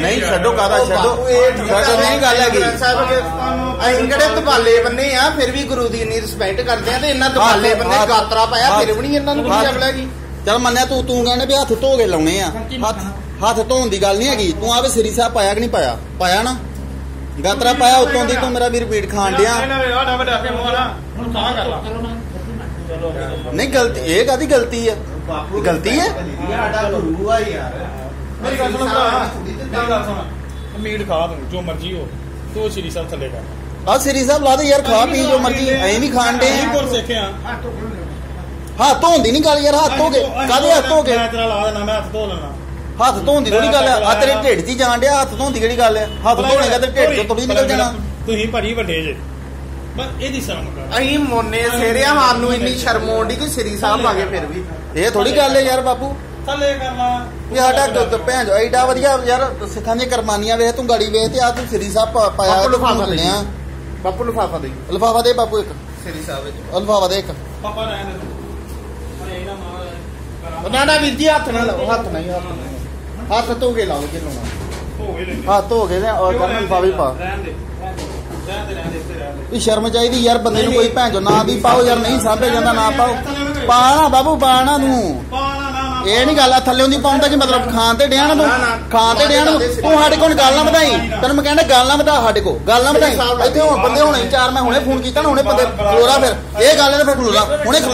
नहीं छड्डो कादा छड्डो छड्डो नहीं गल हैगी ਅਸੀਂ ਕਿਹੜੇ ਦਬਾਲੇ ਬੰਨੇ ਆ ਫਿਰ ਵੀ ਗੁਰੂ ਦੀ ਇੰਨੀ ਰਿਸਪੈਕਟ ਕਰਦੇ ਆ ਤੇ ਇਹਨਾਂ ਦਬਾਲੇ ਬੰਨੇ ਗਾਤਰਾ ਪਾਇਆ ਫਿਰ ਵੀ ਨਹੀਂ ਇਹਨਾਂ ਨੂੰ ਕੋਈ ਅਕਲ ਹੈਗੀ। चल मन्निया तू कहने भी हथ धो के लाने हथ धोन की गल नहीं हैगी। तू आवे श्री साहब पाया कि नहीं पाया पाया ना गातरा पाया उत्तों दी तू मेरा भी रिपीट खान दिया नहीं गलती ये कादी गलती है गलती है मीट खा तू जो मर्जी हो तो श्री साहब थले कर आ श्री साहब ला दे यार खा पी जो मर्जी ऐ भी खान दे हाथ धोन दी नहीं गल यार हाथ धो के कादे हाथ धो के हाथ धोन दी थोड़ी गल है आ तेरे ढिड च जान दिया हाथ धोन दी केड़ी गल है हाथ धोनेगा ते ढिड चों थोड़ी निकल जाना तुसीं भरी वड्डे जे बस एदी शर्म कर ਅਸੀਂ ਮੋਨੇ ਸੇਰਿਆ ਸਾਨੂੰ ਇੰਨੀ ਸ਼ਰਮ ਆਉਂਦੀ ਕਿ ਸ੍ਰੀ ਸਾਹਿਬ ਆ ਗਏ ਫਿਰ ਵੀ ਇਹ ਥੋੜੀ ਗੱਲ ਹੈ ਯਾਰ ਬਾਪੂ ਥੱਲੇ ਕਰ ਲਾ ਵੀ ਸਾਡਾ ਦੁੱਧ ਭੈਣ ਜੋ ਐਡਾ ਵਧੀਆ ਯਾਰ ਸਿੱਖਾਂ ਦੀਆਂ ਕੁਰਬਾਨੀਆਂ ਵੇਖ ਤੂੰ ਗਾੜੀ ਵੇਖ ਤੇ ਆ ਤੂੰ ਸ੍ਰੀ ਸਾਹਿਬ ਪਾਇਆ ਲਿਫਾਫਾ ਦੇ ਬਾਪੂ ਲਿਫਾਫਾ ਦੇ ਲਿਫਾਫਾ ਦੇ ਬਾਪੂ ਇੱਕ ਸ੍ਰੀ ਸਾਹਿਬ ਵਿੱਚ ਲਿਫਾਫਾ ਦੇ ਇੱਕ ਪਾਪਾ ਰਹਿਣ ਦੇ ਨਾ ਨਾ ਵੀਰ ਜੀ ਹੱਥ ਨਾ ਲਾਓ ਹੱਥ ਨਹੀਂ ਹੱਥ ਧੋ ਕੇ ਲਾਓ ਜੇ ਲਾਉਣਾ ਹੋ ਗਏ ਹੱਥ ਧੋ ਕੇ ਔਰ ਕਰ ਲਿਫਾਫੇ ਪਾ ਰਹਿਣ ਦੇ ਇੱਥੇ ਰਹਿਣ ਦੇ ਵੀ ਸ਼ਰਮ ਚਾਹੀਦੀ ਯਾਰ ਬੰਦੇ ਨੂੰ ਕੋਈ ਭੈਣ ਜੋ ਨਾ ਵੀ ਪਾਓ ਯਾਰ ਨਹੀਂ ਸਾਂਭਿਆ ਜਾਂਦਾ ਨਾ ਪਾਓ ਪਾਣਾ ਬਾਬੂ ਪਾਣਾ ਤੂੰ ਇਹ ਨਹੀਂ ਗੱਲ ਆ ਥੱਲੇ ਦੀ ਪਾਉਣ ਦਾ ਕੀ ਮਤਲਬ ਖਾਣ ਤੇ ਡਿਆ ਨਾ ਤੂੰ ਖਾਣ ਤੇ ਡਿਆ ਨਾ ਤੂੰ ਸਾਡੇ ਕੋਲ ਗੱਲ ਨਾ ਵਧਾਈ ਤੈਨੂੰ ਮੈਂ ਕਹਿੰਦਾ ਗੱਲ ਨਾ ਵਧਾ ਸਾਡੇ ਕੋਲ ਗੱਲ ਨਾ ਵਧਾਈ ਇੱਥੇ ਹੁਣ ਬੰਦੇ ਹੋਣੇ ਚਾਰ ਮੈਂ ਹੁਣੇ ਫੋਨ ਕੀਤਾ ਨਾ ਹੁਣੇ ਬੰਦੇ ਖਲੋਰਾ ਫਿਰ ਇਹ ਗੱਲ ਤੇ ਫਿਰ ਖਲੋਰਾ ਹੁਣੇ